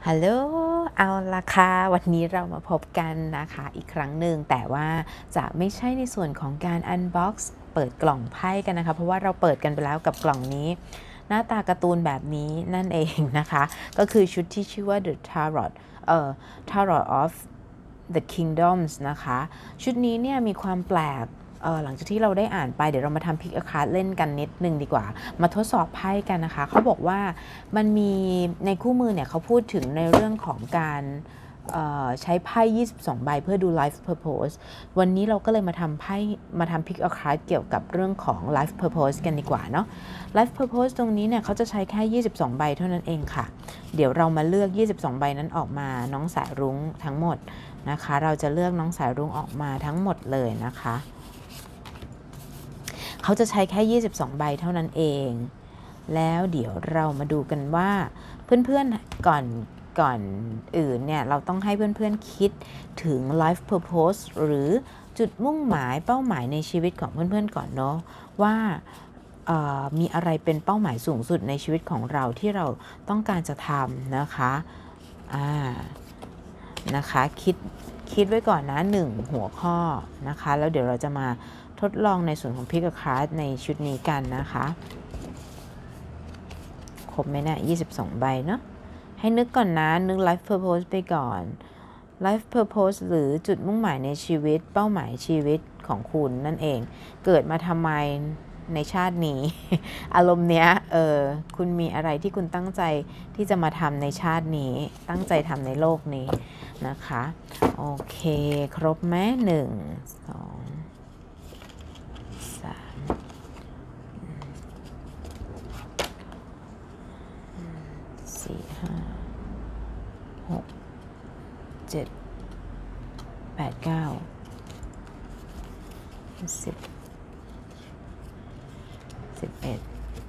ฮัลโหลเอาละค่ะวันนี้เรามาพบกันนะคะอีกครั้งหนึ่งแต่ว่าจะไม่ใช่ในส่วนของการอันบ็อกซ์เปิดกล่องไพ่กันนะคะเพราะว่าเราเปิดกันไปแล้วกับกล่องนี้หน้าตาการ์ตูนแบบนี้นั่นเองนะคะก็คือชุดที่ชื่อว่า The Tarot of the Kingdoms นะคะชุดนี้เนี่ยมีความแปลกหลังจากที่เราได้อ่านไปเดี๋ยวเรามาทำพิกอาคาร์ดเล่นกันนิดนึงดีกว่ามาทดสอบไพ่กันนะคะเขาบอกว่ามันมีในคู่มือเนี่ยเขาพูดถึงในเรื่องของการใช้ไพ่22ใบเพื่อดู life purpose วันนี้เราก็เลยมาทำพิกอาคาร์ดเกี่ยวกับเรื่องของ life purpose กันดีกว่าเนาะ life purpose ตรงนี้เนี่ยเขาจะใช้แค่22ใบเท่านั้นเองค่ะเดี๋ยวเรามาเลือก22ใบนั้นออกมาน้องสายรุ้งทั้งหมดนะคะเราจะเลือกน้องสายรุ้งออกมาทั้งหมดเลยนะคะเขาจะใช้แค่22ใบเท่านั้นเองแล้วเดี๋ยวเรามาดูกันว่าเพื่อนๆก่อนอื่นเนี่ยเราต้องให้เพื่อนๆคิดถึง life purpose หรือจุดมุ่งหมายเป้าหมายในชีวิตของเพื่อนๆก่อนเนาะว่ามีอะไรเป็นเป้าหมายสูงสุดในชีวิตของเราที่เราต้องการจะทำนะคะนะคะคิดไว้ก่อนนะ1หัวข้อนะคะแล้วเดี๋ยวเราจะมาทดลองในส่วนของพิกอาคาร์ดในชุดนี้กันนะคะครบไหมเนี่ย22ใบเนาะให้นึกก่อนนะนึก life purpose ไปก่อน life purpose หรือจุดมุ่งหมายในชีวิตเป้าหมายชีวิตของคุณนั่นเองเกิดมาทำไมในชาตินี้ อารมณ์เนี้ยคุณมีอะไรที่คุณตั้งใจที่จะมาทำในชาตินี้ตั้งใจทำในโลกนี้นะคะโอเคครบไหม1 2 4 5 6 7 8 9 10 11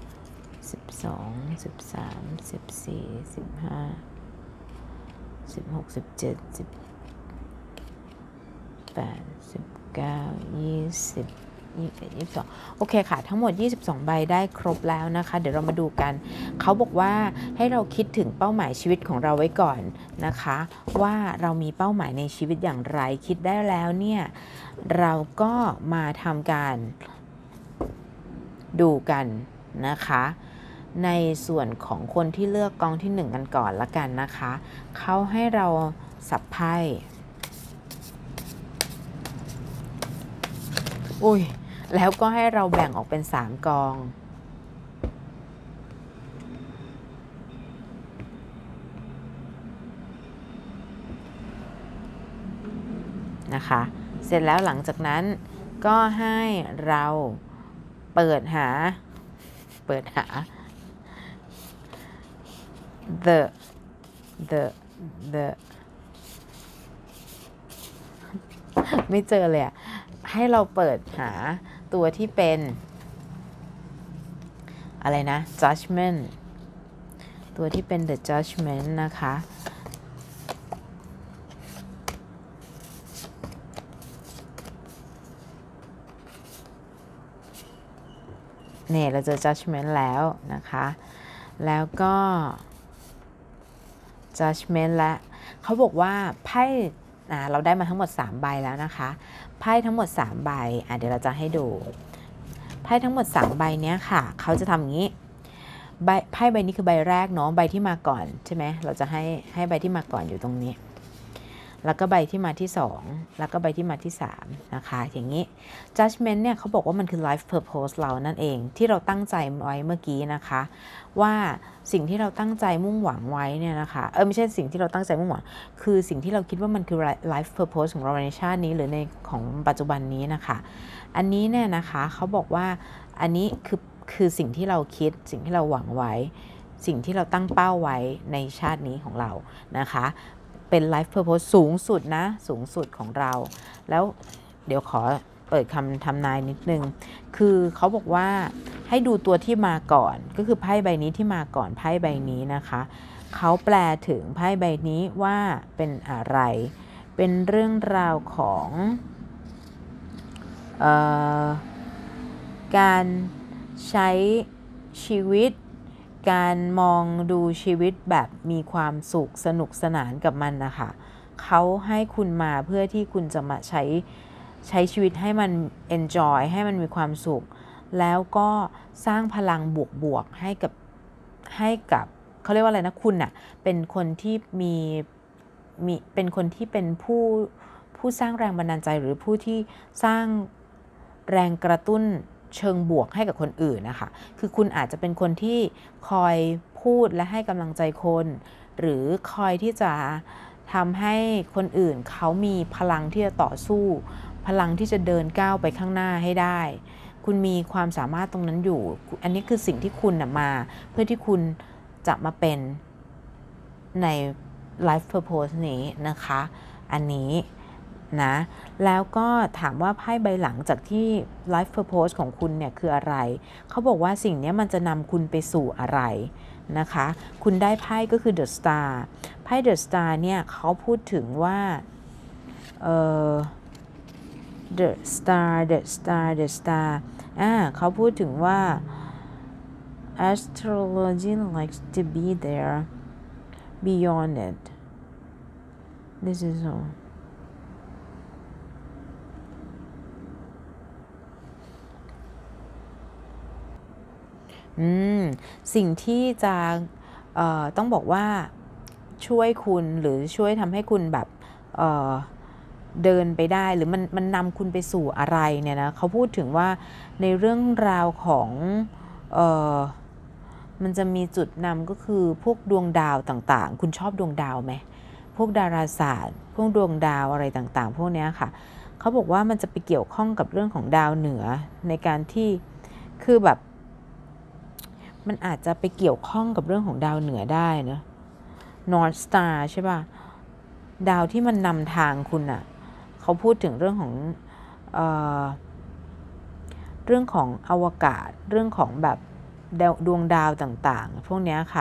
12 13 14 15 16 17 18 19 20 21 22โอเคค่ะทั้งหมด22ใบได้ครบแล้วนะคะเดี๋ยวเรามาดูกันเขาบอกว่าให้เราคิดถึงเป้าหมายชีวิตของเราไว้ก่อนนะคะว่าเรามีเป้าหมายในชีวิตอย่างไรคิดได้แล้วเนี่ยเราก็มาทำการดูกันนะคะในส่วนของคนที่เลือกกองที่1กันก่อนละกันนะคะเขาให้เราสับไพ่อุ้ยแล้วก็ให้เราแบ่งออกเป็น3กองนะคะเสร็จแล้วหลังจากนั้นก็ให้เราเปิดหา the ไม่เจอเลยอะให้เราเปิดหาตัวที่เป็นอะไรนะ judgment ตัวที่เป็น the judgment นะคะเนี่ยเราเจอ judgment แล้วนะคะแล้วก็ judgment และเขาบอกว่าไพ่เราได้มาทั้งหมด3ใบแล้วนะคะไพ่ทั้งหมด3ใบเดี๋ยวเราจะให้ดูไพ่ทั้งหมด3ใบเนี้ยค่ะเขาจะทำอย่างนี้ไพ่ใบนี้คือใบแรกเนาะใบที่มาก่อนใช่ไหมเราจะให้ใบที่มาก่อนอยู่ตรงนี้แล้วก็ใบที่มาที่2แล้วก็ใบที่มาที่3นะคะอย่างนี้ judgment เนี่ยเขาบอกว่ามันคือ life purpose เรานั่นเองที่เราตั้งใจไว้เมื่อกี้นะคะว่าสิ่งที่เราตั้งใจมุ่งหวังไว้เนี่ยนะคะไม่ใช่สิ่งที่เราตั้งใจมุ่งหวังคือสิ่งที่เราคิดว่ามันคือ life purpose ของเราในชาตินี้หรือในของปัจจุบันนี้นะคะอันนี้เนี่ยนะคะเขาบอกว่าอันนี้คือสิ่งที่เราคิดสิ่งที่เราหวังไว้สิ่งที่เราตั้งเป้าไว้ในชาตินี้ของเรานะคะเป็น life purpose สูงสุดนะสูงสุดของเราแล้วเดี๋ยวขอเปิดคำทำนายนิดนึงคือเขาบอกว่าให้ดูตัวที่มาก่อนก็คือไพ่ใบนี้ที่มาก่อนไพ่ใบนี้นะคะเขาแปลถึงไพ่ใบนี้ว่าเป็นอะไรเป็นเรื่องราวของการใช้ชีวิตการมองดูชีวิตแบบมีความสุขสนุกสนานกับมันนะคะเขาให้คุณมาเพื่อที่คุณจะมาใช้ชีวิตให้มัน enjoy ให้มันมีความสุขแล้วก็สร้างพลังบวกๆให้กับเขาเรียกว่าอะไรนะคุณน่ะเป็นคนที่เป็นคนที่เป็นผู้สร้างแรงบันดาลใจหรือผู้ที่สร้างแรงกระตุ้นเชิงบวกให้กับคนอื่นนะคะคือคุณอาจจะเป็นคนที่คอยพูดและให้กำลังใจคนหรือคอยที่จะทำให้คนอื่นเขามีพลังที่จะต่อสู้พลังที่จะเดินก้าวไปข้างหน้าให้ได้คุณมีความสามารถตรงนั้นอยู่อันนี้คือสิ่งที่คุณมาเพื่อที่คุณจะมาเป็นใน life purpose นี้นะคะอันนี้นะแล้วก็ถามว่าไพ่ใบหลังจากที่ life purpose ของคุณเนี่ยคืออะไรเขาบอกว่าสิ่งนี้มันจะนำคุณไปสู่อะไรนะคะคุณได้ไพ่ก็คือ the star ไพ่ the star เนี่ยเขาพูดถึงว่าthe star เขาพูดถึงว่า astrology likes to be there beyond it this is allสิ่งที่จะต้องบอกว่าช่วยคุณหรือช่วยทำให้คุณแบบเดินไปได้หรือมันนำคุณไปสู่อะไรเนี่ยนะเขาพูดถึงว่าในเรื่องราวของมันจะมีจุดนำก็คือพวกดวงดาวต่างๆคุณชอบดวงดาวไหมพวกดาราศาสตร์พวกดวงดาวอะไรต่างๆพวกนี้ค่ะเขาบอกว่ามันจะไปเกี่ยวข้องกับเรื่องของดาวเหนือในการที่คือแบบมันอาจจะไปเกี่ยวข้องกับเรื่องของดาวเหนือได้นะ North Star ใช่ป่ะดาวที่มันนำทางคุณอ่ะเขาพูดถึงเรื่องของอวกาศเรื่องของแบบดวงดาวต่างๆพวกนี้ค่ะ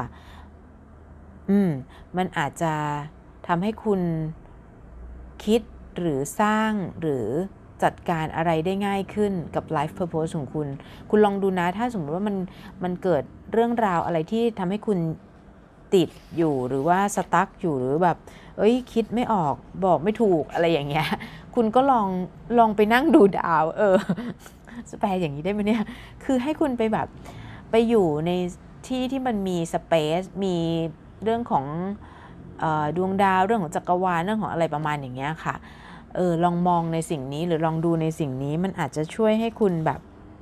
มันอาจจะทำให้คุณคิดหรือสร้างหรือจัดการอะไรได้ง่ายขึ้นกับ life purpose ของคุณลองดูนะถ้าสมมติว่ามันเกิดเรื่องราวอะไรที่ทำให้คุณติดอยู่หรือว่าสตั๊กอยู่หรือแบบคิดไม่ออกบอกไม่ถูกอะไรอย่างเงี้ยคุณก็ลองไปนั่งดูดาวจะแปลอย่างนี้ได้ไหมเนี่ยคือให้คุณไปแบบไปอยู่ในที่มันมีสเปซมีเรื่องของดวงดาวเรื่องของจักรวาลเรื่องของอะไรประมาณอย่างเงี้ยค่ะลองมองในสิ่งนี้หรือลองดูในสิ่งนี้มันอาจจะช่วยให้คุณแบบ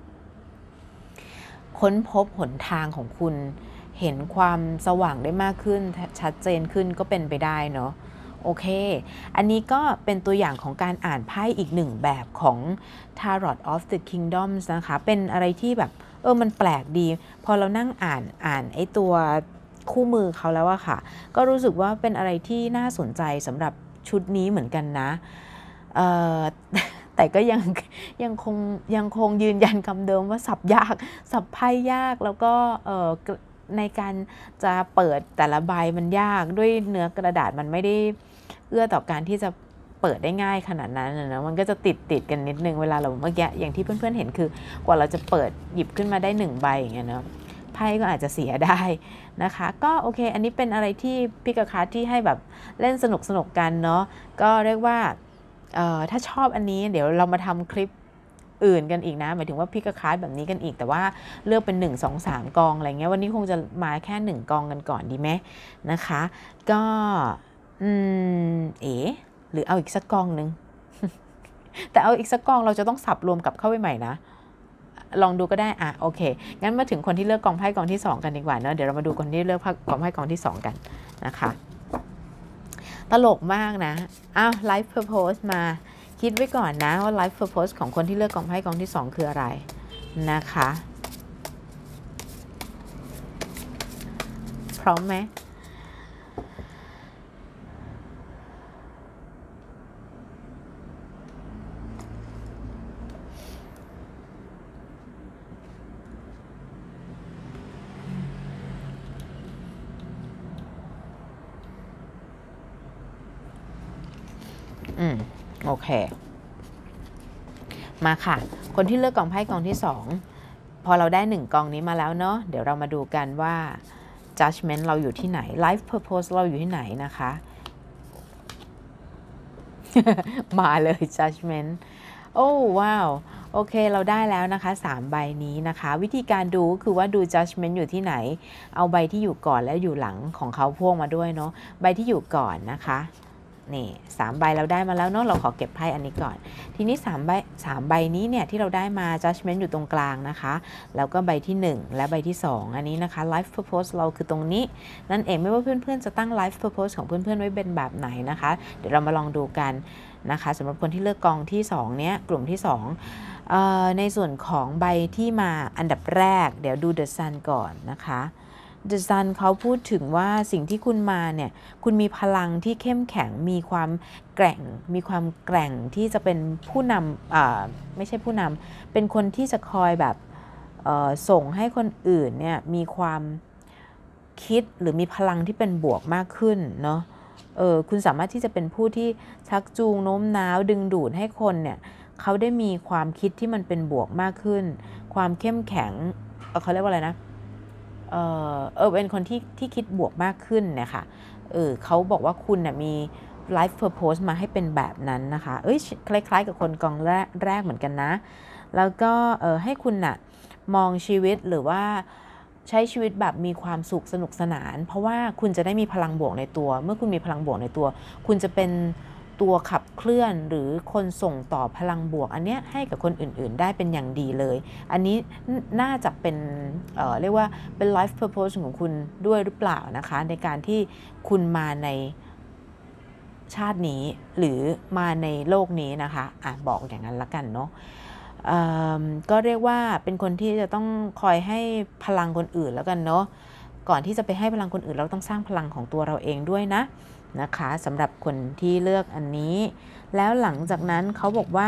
ค้นพบหนทางของคุณเห็นความสว่างได้มากขึ้นชัดเจนขึ้นก็เป็นไปได้เนาะโอเคอันนี้ก็เป็นตัวอย่างของการอ่านไพ่อีกหนึ่งแบบของ Tarot of the Kingdoms นะคะเป็นอะไรที่แบบมันแปลกดีพอเรานั่งอ่านไอ้ตัวคู่มือเขาแล้วอะค่ะก็รู้สึกว่าเป็นอะไรที่น่าสนใจสำหรับชุดนี้เหมือนกันนะแต่ก็ยังคงยืนยันคำเดิมว่าสับยากสับไพ่ยากแล้วก็ในการจะเปิดแต่ละใบมันยากด้วยเนื้อกระดาษมันไม่ได้เอื้อต่อการที่จะเปิดได้ง่ายขนาดนั้นนะมันก็จะติดกันนิดนึงเวลาเราเมื่อกี้อย่างที่เพื่อนๆเห็นคือกว่าเราจะเปิดหยิบขึ้นมาได้1ใบอย่างเงี้ยเนาะไพ่ก็อาจจะเสียได้นะคะก็โอเคอันนี้เป็นอะไรที่พิกาคาที่ให้แบบเล่นสนุกกันเนาะก็เรียกว่าถ้าชอบอันนี้เดี๋ยวเรามาทำคลิปอื่นกันอีกนะหมายถึงว่าพิกาคาแบบนี้กันอีกแต่ว่าเลือกเป็น1 2 3กองอะไรเงี้ยวันนี้คงจะมาแค่1กองกันก่อนดีไหมนะคะก็หรือเอาอีกสักกองนึง แต่เอาอีกสักกองเราจะต้องสับรวมกับเข้าไปใหม่นะลองดูก็ได้โอเคงั้นมาถึงคนที่เลือกกองไพ่กองที่2กันดีกว่าเนอะเดี๋ยวเรามาดูคนที่เลือกกองไพ่กองที่2กันนะคะตลกมากนะlife purpose มาคิดไว้ก่อนนะว่า life purpose ของคนที่เลือกกองไพ่กองที่2คืออะไรนะคะพร้อมไหมโอเคมาค่ะคนที่เลือกกองไพ่กองที่พอเราได้1กองนี้มาแล้วเนาะเดี๋ยวเรามาดูกันว่า judgment เราอยู่ที่ไหน life purpose เราอยู่ที่ไหนนะคะ มาเลย judgment โอ้ว้าวโอเคเราได้แล้วนะคะ3ใบนี้นะคะวิธีการดูคือว่าดู judgment อยู่ที่ไหนเอาใบที่อยู่ก่อนและอยู่หลังของเขาพ่วงมาด้วยเนาะใบที่อยู่ก่อนนะคะนี่3ใบเราได้มาแล้วเนาะเราขอเก็บไพ่อันนี้ก่อนทีนี้3ใบนี้เนี่ยที่เราได้มา judgment อยู่ตรงกลางนะคะแล้วก็ใบที่1และใบที่2อันนี้นะคะ life purpose เราคือตรงนี้นั่นเองไม่ว่าเพื่อนๆจะตั้ง life purpose ของเพื่อนๆไว้เป็นแบบไหนนะคะเดี๋ยวเรามาลองดูกันนะคะสำหรับคนที่เลือกกองที่2เนี้ยกลุ่มที่2ในส่วนของใบที่มาอันดับแรกเดี๋ยวดู The Sun ก่อนนะคะ The Sun เขาพูดถึงว่าสิ่งที่คุณมาเนี่ยคุณมีพลังที่เข้มแข็งมีความแกร่งที่จะเป็นผู้นำไม่ใช่ผู้นำเป็นคนที่จะคอยแบบส่งให้คนอื่นเนี่ยมีความคิดหรือมีพลังที่เป็นบวกมากขึ้นเนาะคุณสามารถที่จะเป็นผู้ที่ชักจูงโน้มน้าวดึงดูดให้คนเนี่ยเขาได้มีความคิดที่มันเป็นบวกมากขึ้นความเข้มแข็งเขาเรียกว่าอะไรนะเป็นคนที่คิดบวกมากขึ้นเนี่ยค่ะเขาบอกว่าคุณน่ะมี life purpose มาให้เป็นแบบนั้นนะคะคล้ายๆกับคนกองแรกเหมือนกันนะแล้วก็ให้คุณน่ะมองชีวิตหรือว่าใช้ชีวิตแบบมีความสุขสนุกสนานเพราะว่าคุณจะได้มีพลังบวกในตัวเมื่อคุณมีพลังบวกในตัวคุณจะเป็นตัวขับเคลื่อนหรือคนส่งต่อพลังบวกอันเนี้ยให้กับคนอื่นๆได้เป็นอย่างดีเลยอันนี้น่าจะเป็นเรียกว่าเป็น life purpose ของคุณด้วยหรือเปล่านะคะในการที่คุณมาในชาตินี้หรือมาในโลกนี้นะคะบอกอย่างนั้นละกันเนาะก็เรียกว่าเป็นคนที่จะต้องคอยให้พลังคนอื่นแล้วกันเนาะก่อนที่จะไปให้พลังคนอื่นเราต้องสร้างพลังของตัวเราเองด้วยนะคะสำหรับคนที่เลือกอันนี้แล้วหลังจากนั้นเขาบอกว่า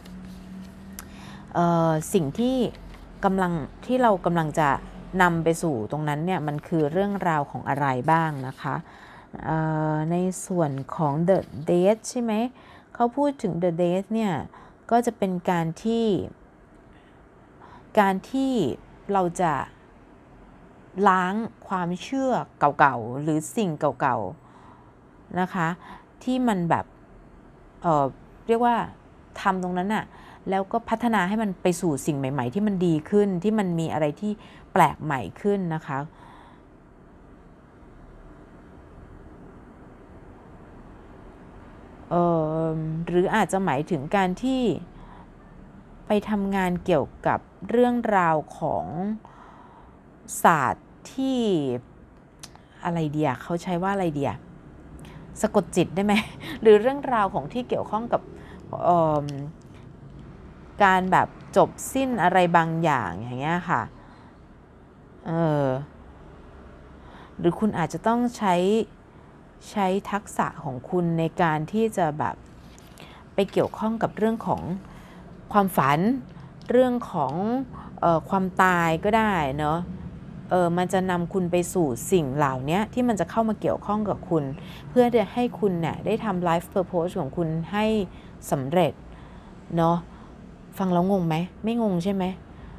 สิ่งที่เรากำลังจะนำไปสู่ตรงนั้นเนี่ยมันคือเรื่องราวของอะไรบ้างนะคะในส่วนของ The Date ใช่ไหมเขาพูดถึง The Date เนี่ยก็จะเป็นการที่เราจะล้างความเชื่อเก่าๆหรือสิ่งเก่าๆนะคะที่มันแบบเรียกว่าทำตรงนั้นน่ะแล้วก็พัฒนาให้มันไปสู่สิ่งใหม่ๆที่มันดีขึ้นที่มันมีอะไรที่แปลกใหม่ขึ้นนะคะหรืออาจจะหมายถึงการที่ไปทำงานเกี่ยวกับเรื่องราวของศาสตร์ที่อะไรเดียเขาใช้ว่าอะไรเดียสะกดจิตได้ไหมหรือเรื่องราวของที่เกี่ยวข้องกับการแบบจบสิ้นอะไรบางอย่างอย่างเงี้ยค่ะหรือคุณอาจจะต้องใช้ทักษะของคุณในการที่จะแบบไปเกี่ยวข้องกับเรื่องของความฝันเรื่องของความตายก็ได้เนาะมันจะนำคุณไปสู่สิ่งเหล่านี้ที่มันจะเข้ามาเกี่ยวข้องกับคุณเพื่อจะให้คุณเนี่ยได้ทำ life purpose ของคุณให้สำเร็จเนาะฟังแล้วงงไหมไม่งงใช่ไหม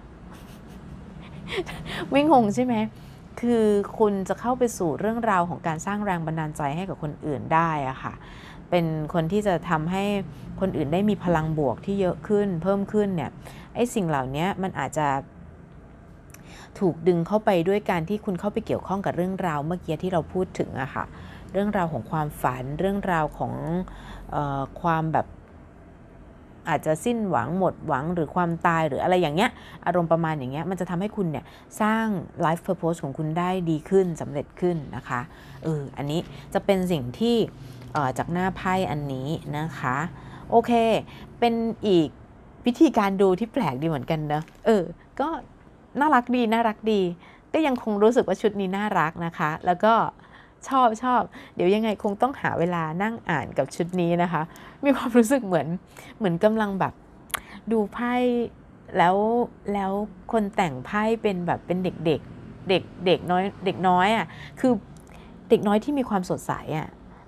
ไม่งงใช่ไหมคือคุณจะเข้าไปสู่เรื่องราวของการสร้างแรงบันดาลใจให้กับคนอื่นได้อะค่ะเป็นคนที่จะทำให้คนอื่นได้มีพลังบวกที่เยอะขึ้นเพิ่มขึ้นเนี่ยไอ้สิ่งเหล่านี้มันอาจจะถูกดึงเข้าไปด้วยการที่คุณเข้าไปเกี่ยวข้องกับเรื่องราวเมื่อกี้ที่เราพูดถึงอะค่ะเรื่องราวของความฝันเรื่องราวของความแบบอาจจะสิ้นหวังหมดหวังหรือความตายหรืออะไรอย่างเงี้ยอารมณ์ประมาณอย่างเงี้ยมันจะทำให้คุณเนี่ยสร้าง life purpose ของคุณได้ดีขึ้นสำเร็จขึ้นนะคะอันนี้จะเป็นสิ่งที่จากหน้าไพ่อันนี้นะคะโอเคเป็นอีกวิธีการดูที่แปลกดีเหมือนกันนะก็น่ารักดีก็ยังคงรู้สึกว่าชุดนี้น่ารักนะคะแล้วก็ชอบเดี๋ยวยังไงคงต้องหาเวลานั่งอ่านกับชุดนี้นะคะมีความรู้สึกเหมือนกำลังแบบดูไพ่แล้วคนแต่งไพ่เป็นแบบเป็นเด็กน้อยอ่ะคือเด็กน้อยที่มีความสดใสอ่ะ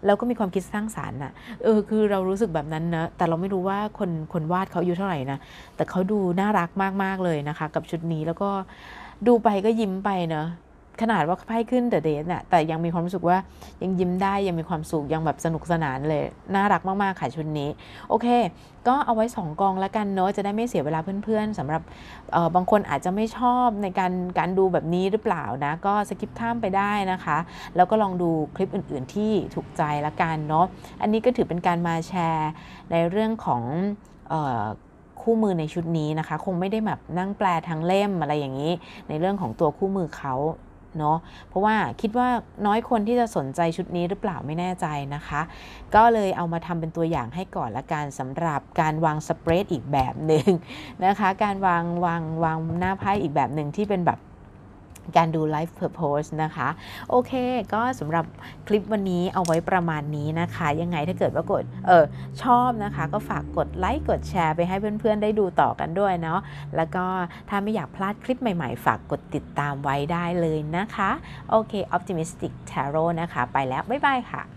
แล้วก็มีความคิดสร้างสรรค์น่ะคือเรารู้สึกแบบนั้นนะแต่เราไม่รู้ว่าคนวาดเขาอายุเท่าไหร่นะแต่เขาดูน่ารักมากๆเลยนะคะกับชุดนี้แล้วก็ดูไปก็ยิ้มไปเนอะขนาดว่าไพ่ขึ้นเดอะเดทน่ะแต่ยังมีความรู้สึกว่ายังยิ้มได้ยังมีความสุขยังแบบสนุกสนานเลยน่ารักมากๆค่ะชุดนี้โอเคก็เอาไว้2กองแล้วกันเนอะจะได้ไม่เสียเวลาเพื่อนๆสำหรับบางคนอาจจะไม่ชอบในการดูแบบนี้หรือเปล่านะก็สกิปข้ามไปได้นะคะแล้วก็ลองดูคลิปอื่นๆที่ถูกใจละกันเนาะอันนี้ก็ถือเป็นการมาแชร์ในเรื่องของคู่มือในชุดนี้นะคะคงไม่ได้แบบนั่งแปลทั้งเล่มอะไรอย่างนี้ในเรื่องของตัวคู่มือเขาเนาะเพราะว่าคิดว่าน้อยคนที่จะสนใจชุดนี้หรือเปล่าไม่แน่ใจนะคะก็เลยเอามาทำเป็นตัวอย่างให้ก่อนละกันสำหรับการวางสเปรดอีกแบบหนึ่งนะคะการวางหน้าไพ่อีกแบบหนึ่งที่เป็นแบบการดู Life Purpose นะคะโอเคก็สำหรับคลิปวันนี้เอาไว้ประมาณนี้นะคะยังไงถ้าเกิดว่ากดชอบนะคะก็ฝากกดไลค์กดแชร์ไปให้เพื่อนๆได้ดูต่อกันด้วยเนาะแล้วก็ถ้าไม่อยากพลาดคลิปใหม่ๆฝากกดติดตามไว้ได้เลยนะคะโอเค Optimistic Tarot นะคะไปแล้วบ๊ายบายค่ะ